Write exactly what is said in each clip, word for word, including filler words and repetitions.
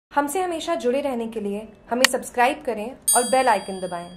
हमसे हमेशा जुड़े रहने के लिए हमें सब्सक्राइब करें और बेल आइकन दबाएं।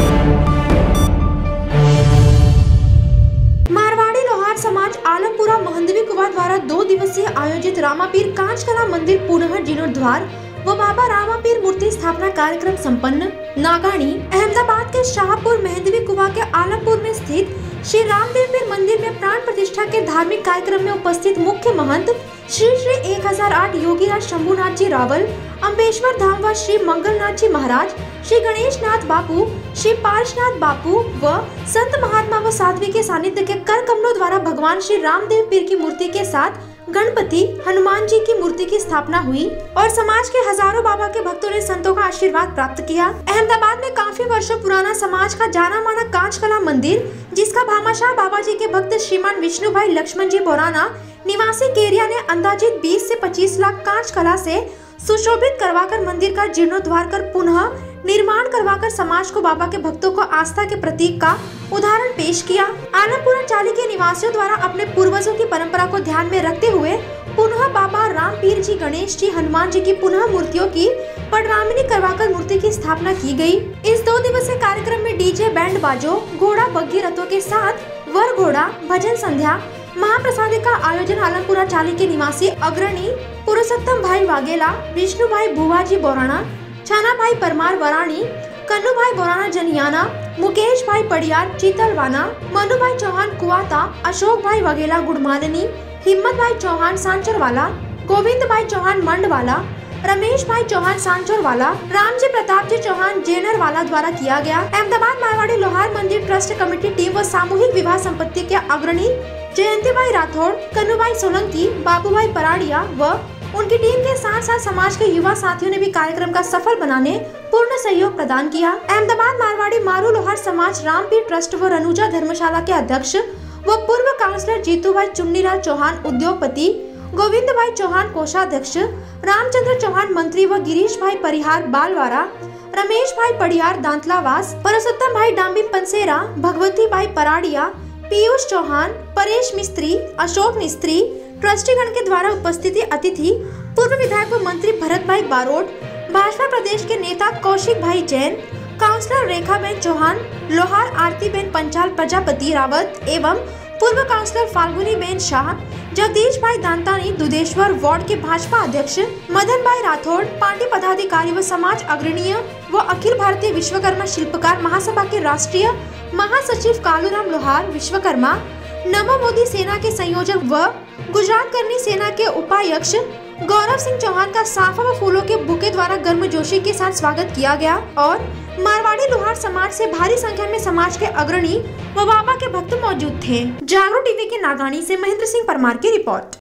मारवाड़ी लोहार समाज आलमपुरा महंदवी कुवा द्वारा दो दिवसीय आयोजित रामापीर कांचकला मंदिर पुनः जीर्णोद्धार व बाबा रामापीर मूर्ति स्थापना कार्यक्रम संपन्न। नागानी अहमदाबाद के शाहपुर महंदवी कुवा के आलमपुर में स्थित श्री रामदेव पीर मंदिर में प्राण प्रतिष्ठा के धार्मिक कार्यक्रम में उपस्थित मुख्य महंत श्री श्री एक हजार आठ योगीराज शंभुनाथ जी रावल, अम्बेश्वर धाम व श्री मंगलनाथ जी महाराज, श्री गणेश नाथ बापू, श्री पार्शनाथ बापू व संत महात्मा व साध्वी के सानिध्य के कर कमलों द्वारा भगवान श्री रामदेव पीर की मूर्ति के साथ गणपति हनुमान जी की मूर्ति की स्थापना हुई और समाज के हजारों बाबा के भक्तों ने संतों का आशीर्वाद प्राप्त किया। अहमदाबाद में काफी वर्षों पुराना समाज का जाना माना कांचकला मंदिर, जिसका भामाशाह बाबा जी के भक्त श्रीमान विष्णु भाई लक्ष्मण जी बोराना निवासी केरिया ने अंदाजित बीस से पच्चीस लाख कांच कला से सुशोभित करवाकर मंदिर का जीर्णोद्धार कर पुनः निर्माण करवाकर समाज को बाबा के भक्तों को आस्था के प्रतीक का उदाहरण पेश किया। आलमपुरा चाली के निवासियों द्वारा अपने पूर्वजों की परंपरा को ध्यान में रखते हुए पुनः बाबा रामपीर जी, गणेश जी, हनुमान जी की पुनः मूर्तियों की पटरामिनी करवाकर मूर्ति की स्थापना की गई। इस दो दिवसीय कार्यक्रम में डीजे, बैंड बाजो, घोड़ा बग्घी रथों के साथ वर घोड़ा भजन संध्या, महाप्रसादी का आयोजन आलमपुरा चाली के निवासी अग्रणी पुरुषोत्तम भाई वाघेला, विष्णु भाई भुवाजी बोराना, छाना भाई परमार वराणी, कन्नू भाई बोराना जनियाना, मुकेश भाई पड़ियार चीतलवाना, मनु भाई चौहान कुआता, अशोक भाई वघेला गुड़मालनी, हिम्मत भाई चौहान सांचरवाला, गोविंद भाई चौहान मंडवाला, रमेश भाई चौहान सांचोरवाला, रामजी प्रताप जी चौहान जेनरवाला द्वारा किया गया। अहमदाबाद मारवाड़ी लोहार मंदिर ट्रस्ट कमेटी टीम व सामूहिक विवाह संपत्ति के अग्रणी जयंती भाई राठौड़, कन्नू भाई सोलंकी, बाबू भाई पराड़िया व उनकी टीम के साथ साथ समाज के युवा साथियों ने भी कार्यक्रम का सफल बनाने पूर्ण सहयोग प्रदान किया। अहमदाबाद मारवाड़ी मारू लोहार समाज रामपीर ट्रस्ट व रनुजा धर्मशाला के अध्यक्ष व पूर्व काउंसलर जीतू भाई चुन्नीलाल चौहान उद्योगपति, गोविंद भाई चौहान कोषाध्यक्ष, रामचंद्र चौहान मंत्री व गिरीश भाई परिहार बालवारा, रमेश भाई पड़ियार दांतलावास, पुरुषोत्तम भाई डांबी पंसेरा, भगवती भाई पराड़िया, पीयूष चौहान, परेश मिस्त्री, अशोक मिस्त्री, ट्रस्टीगण के द्वारा उपस्थिति अतिथि पूर्व विधायक व मंत्री भरत भाई बारोट, भाजपा प्रदेश के नेता कौशिक भाई जैन, काउंसलर रेखा बेन चौहान, लोहार आरती बेन पंचाल प्रजापति रावत एवं पूर्व काउंसलर फाल्गुनी बेन शाह, जगदीश भाई दांतानी दुधेश्वर वार्ड के भाजपा अध्यक्ष, मदन भाई राठौड़, पार्टी पदाधिकारी व समाज अग्रणीय व अखिल भारतीय विश्वकर्मा शिल्पकार महासभा के राष्ट्रीय महासचिव कालूराम लोहार विश्वकर्मा, नमो मोदी सेना के संयोजक व गुजरात करनी सेना के उपाध्यक्ष गौरव सिंह चौहान का साफा व फूलों के बुके द्वारा गर्मजोशी के साथ स्वागत किया गया और मारवाड़ी लोहार समाज से भारी संख्या में समाज के अग्रणी व बाबा के भक्त मौजूद थे। जागरूक टीवी के नागानी से महेंद्र सिंह परमार की रिपोर्ट।